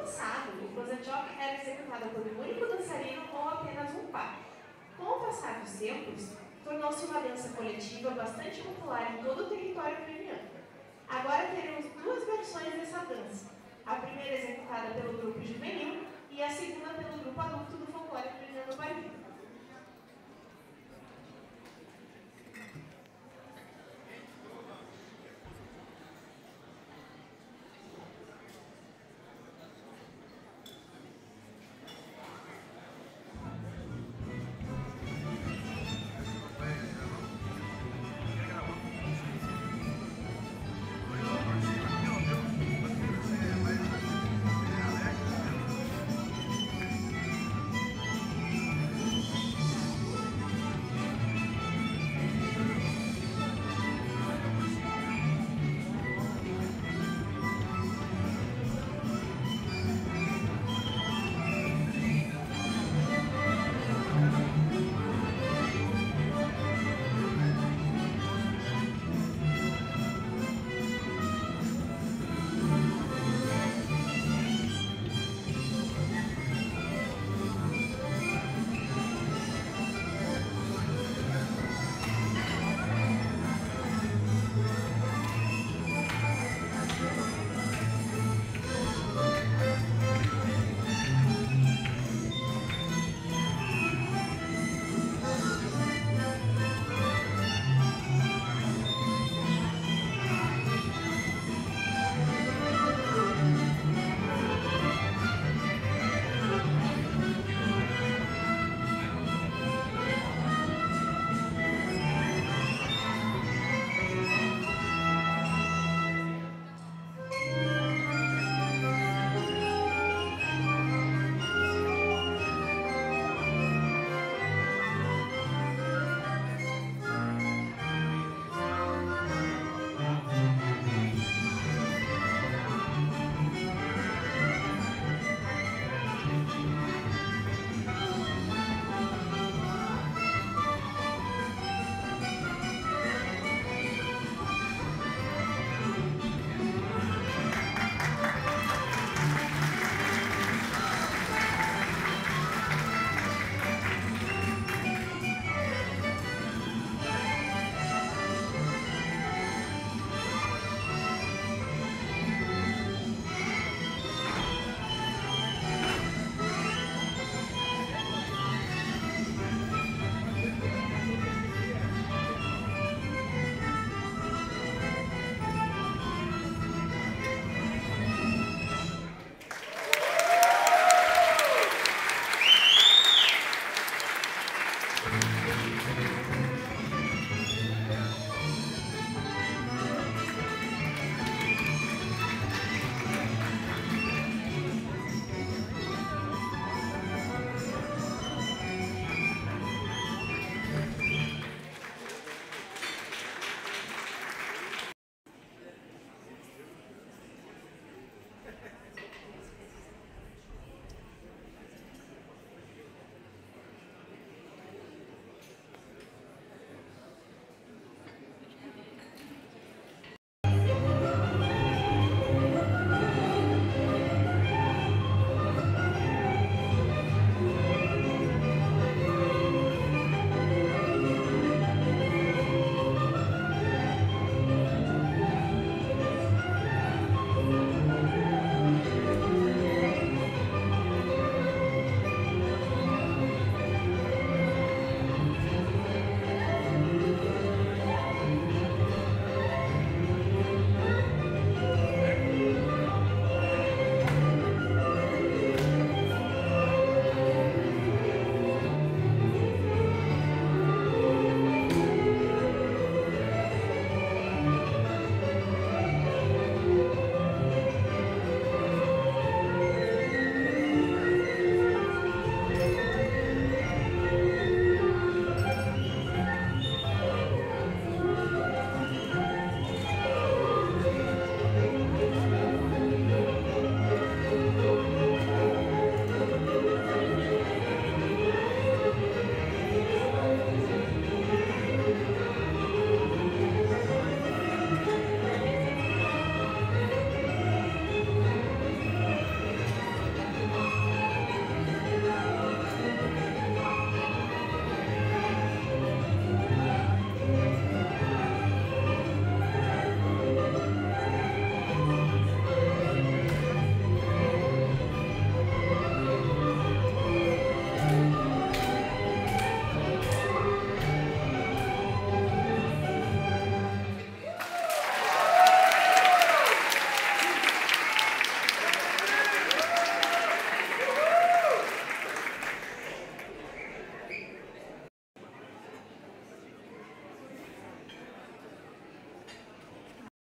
passado, o Closetioca era executada por um único dançarino ou apenas um par. Com o passar dos tempos, tornou-se uma dança coletiva bastante popular em todo o território ucraniano. Agora teremos duas versões dessa dança. A primeira executada pelo grupo juvenil e a segunda pelo grupo adulto do folclore ucraniano Barvino.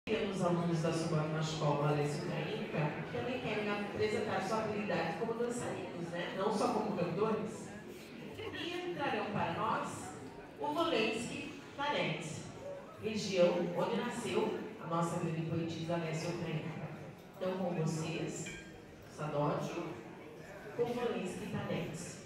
Os alunos da Subalterna Escola Alessio Ucrânica também querem apresentar sua habilidade como dançarinos, né? Não só como cantores. E entrarão para nós o Volensky Nanets, região onde nasceu a nossa grande poetisa Alessio Ucrânica. Então, com vocês, Sadotti, com Volensky Nanets.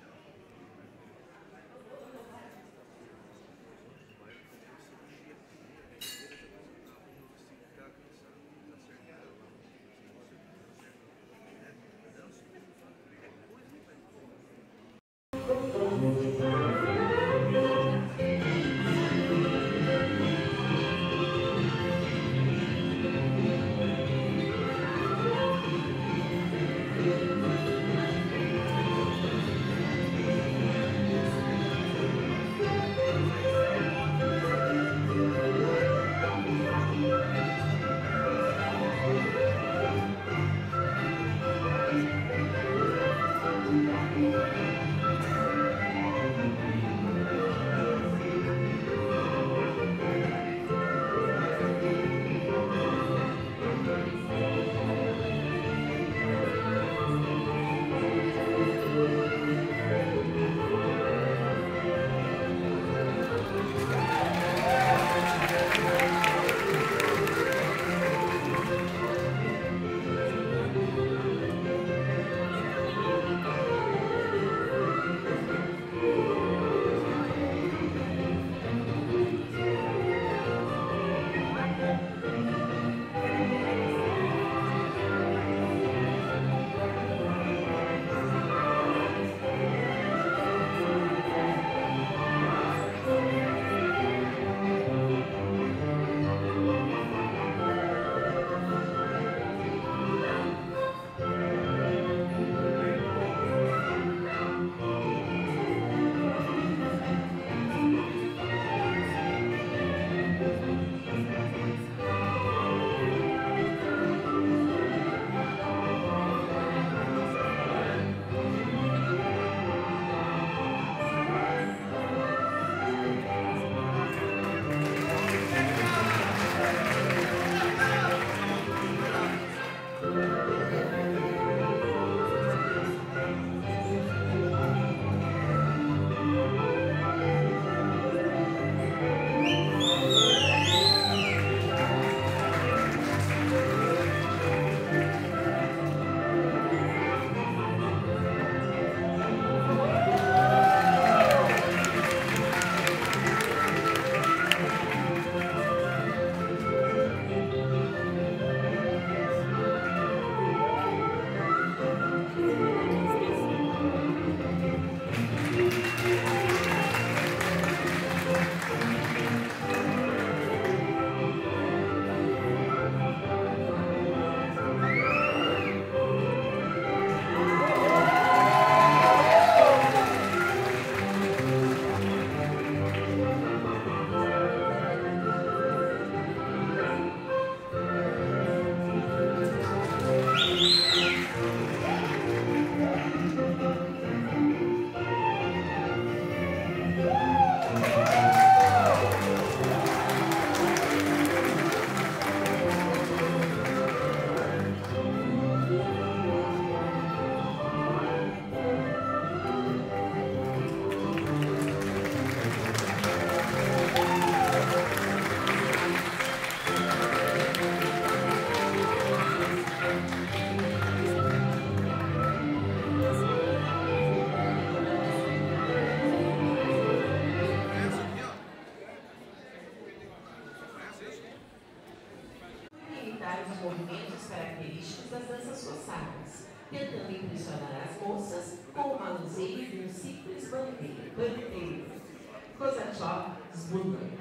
Os movimentos característicos das danças coçadas, tentando impressionar as moças com o manuseio de um simples bandeiro. Kozachov Zbudnik.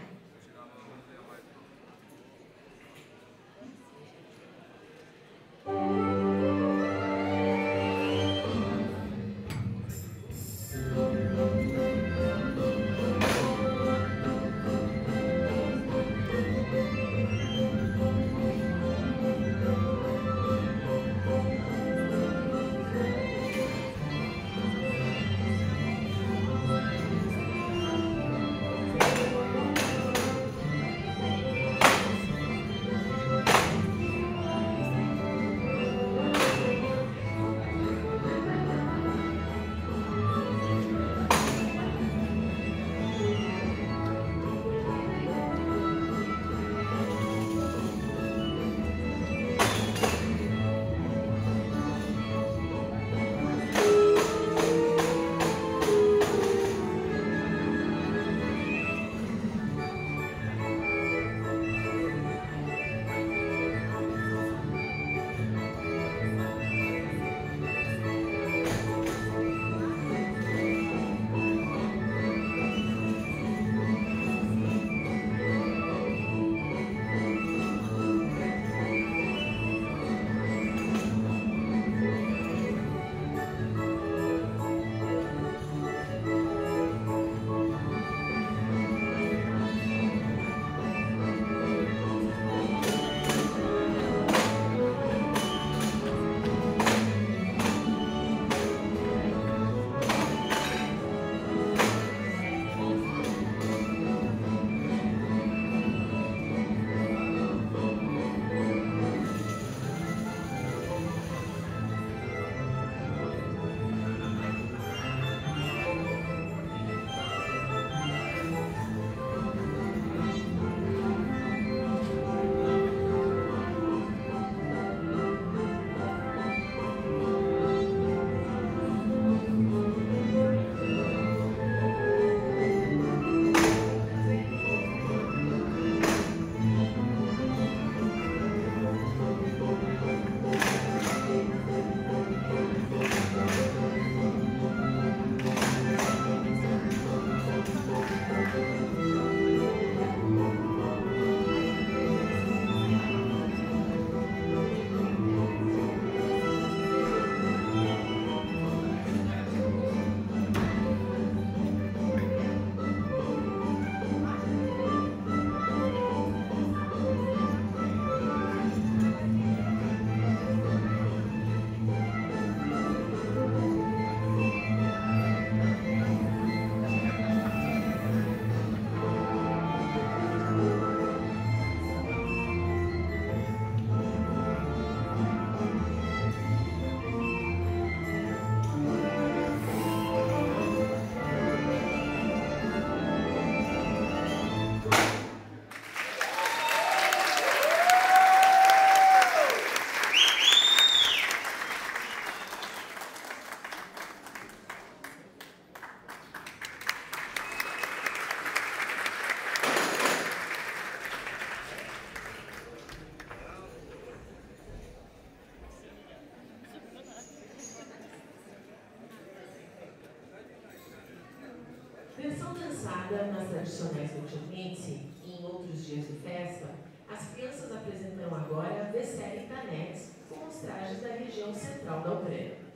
passada, nas tradicionais Nutchanense e em outros dias de festa, as crianças apresentam agora Veseli Tanetes com os trajes da região central da Ucrânia.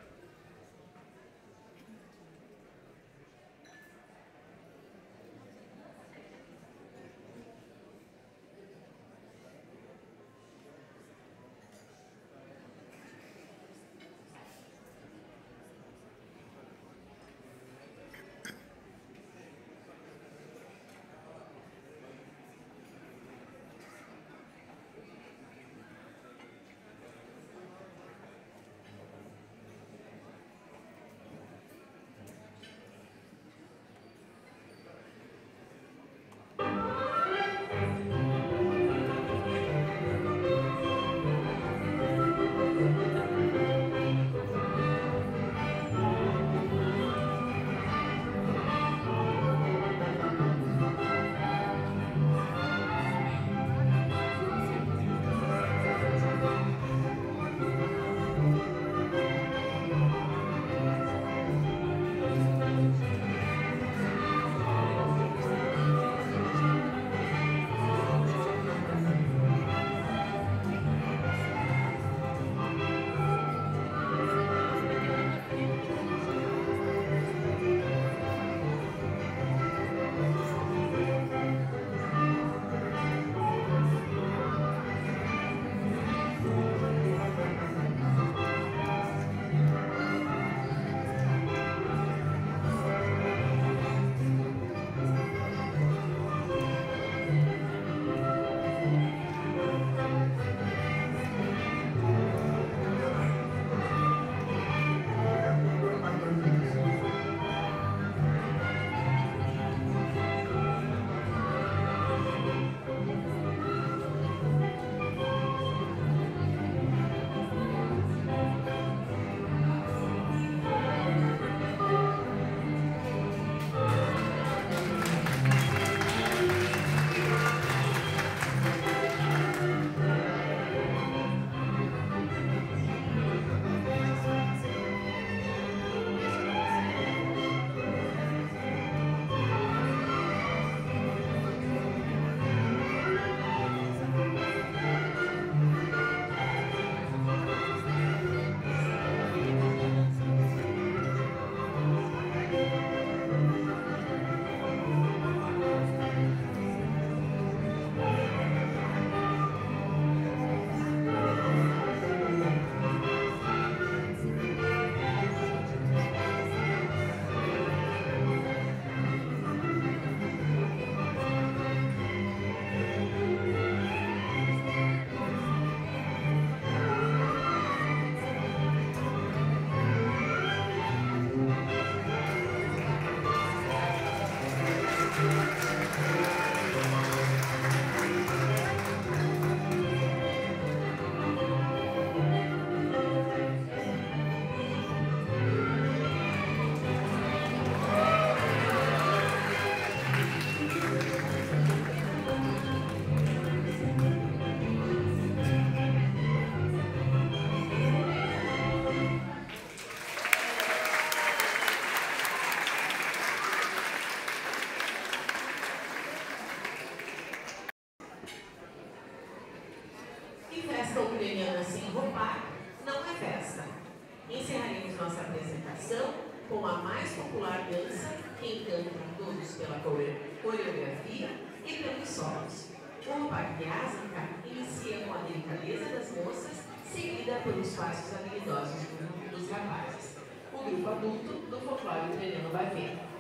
Festa ucraniana sem roupar não é festa. Encerraremos nossa apresentação com a mais popular dança que encanta todos pela coreografia e pelos solos. O Roupar Clássica inicia com a delicadeza das moças, seguida pelos passos habilidosos dos rapazes. O grupo adulto do folclore ucraniano vai ver.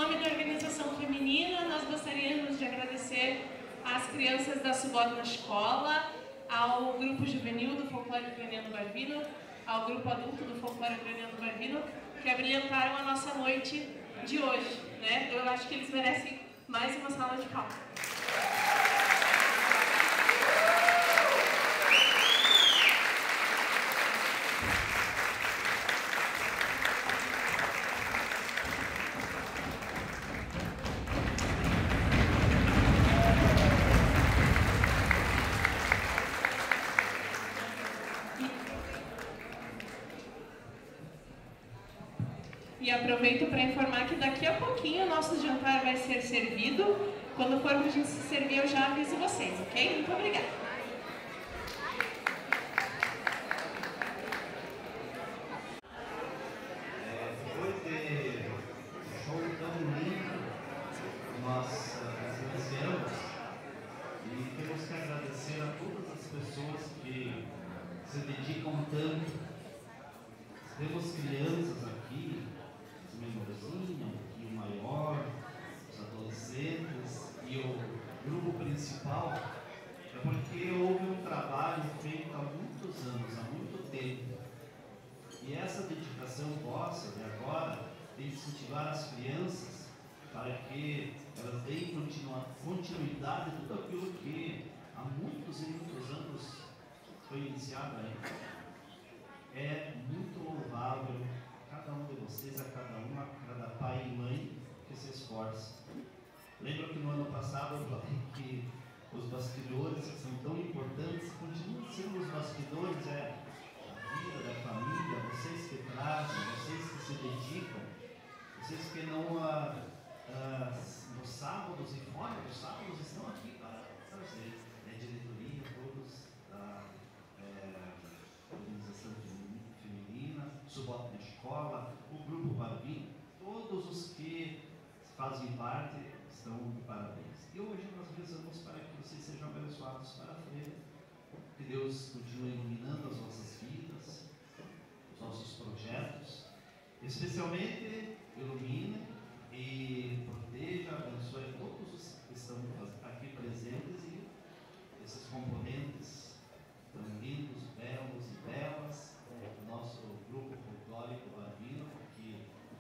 nome da organização feminina, nós gostaríamos de agradecer às crianças da Subótona Escola, ao grupo juvenil do Folclore Ucraniano Barvino, ao grupo adulto do Folclore Ucraniano Barvino, que abrilhantaram a nossa noite de hoje, né? Eu acho que eles merecem mais uma salva de palmas. E aproveito para informar que daqui a pouquinho o nosso jantar vai ser servido. Quando for para a gente se servir, eu já aviso vocês, ok? Muito obrigada. Depois de um show tão lindo, nós iniciamos e temos que agradecer a todas as pessoas que se dedicam tanto. Temos crianças aqui, menorzinha, um pouquinho maior, os adolescentes e o grupo principal, é porque houve um trabalho feito há muitos anos, há muito tempo. E essa dedicação vossa de agora de incentivar as crianças para que elas deem continuidade a tudo aquilo que há muitos e muitos anos foi iniciado aí. É muito louvável cada um de vocês, a cada pai e mãe que se esforça. Lembro que no ano passado eu falei que os bastidores que são tão importantes continuam sendo os bastidores, a vida da família, vocês que trazem, vocês que se dedicam, vocês que não nos sábados e fora dos sábados estão aqui para trazer diretoria, todos da organização feminina, Subótona Escola, o Grupo Barvino, todos os que fazem parte estão de parabéns. E hoje nós rezamos para que vocês sejam abençoados para a frente, que Deus continue iluminando as nossas vidas, os nossos projetos, especialmente ilumine e proteja, abençoe todos os que estão aqui presentes e esses componentes tão lindos, belos e belas, do nosso grupo folclórico Barvino, que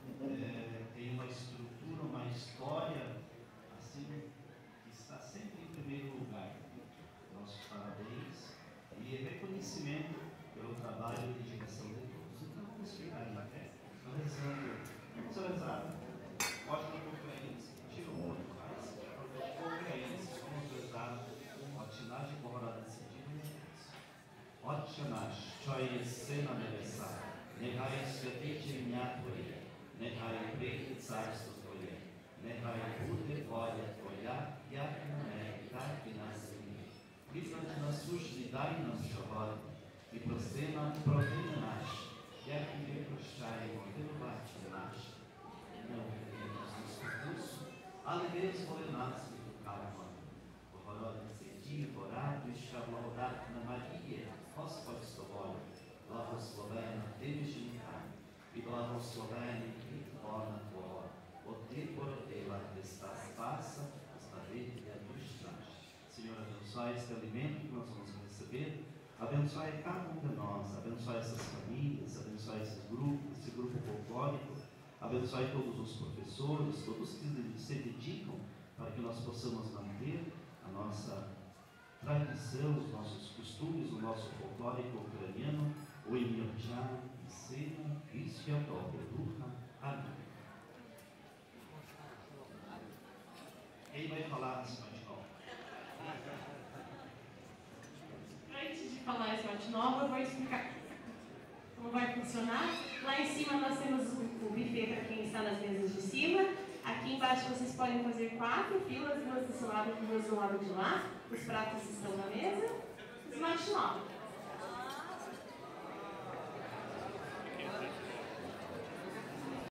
tem uma estrutura, uma história assim, que está sempre em primeiro lugar. Nossos parabéns e reconhecimento pelo trabalho e dedicação de todos. Então vamos ficar em pé, vamos rezar. Pode não conferência, tira o olho, faz conferência, vamos rezar. Otinagem corrada de sentido. Отче наш, що єси на небесах, нехай святить ім'я Твоє, нехай прийде царство Твоє, нехай буде воля Твоя, як на небі, так і на землі. Хліб насущний дай нам сьогодні, і прости нам провини наші, як і ми прощаємо винуватцям нашим. Не введи нас у спокусу, але визволи нас від лукавого. Богородице, Діво, радуйся, благодатна Марія, Господь з тобою, благословена ти між жінками, і благословений плід лона Твого, бо ти породила Христа Спаса, Збавителя душ наших. Senhor, abençoe este alimento que nós vamos receber, abençoe cada um de nós, abençoe essas famílias, abençoe esse grupo folclórico, abençoe todos os professores, todos que se dedicam para que nós possamos manter a nossa tradição, os nossos costumes, o nosso folclórico ucraniano, o Emirdjan, Sena, Isfiatov, Duha, Amém. Quem vai falar esse espanhol? Antes de falar esse arte nova, eu vou explicar como vai funcionar. Lá em cima nós temos o buffet para quem está nas mesas de cima. Aqui embaixo vocês podem fazer 4 filas, 2 desse lado e 2 do lado de lá. Os pratos estão na mesa. Smart nova.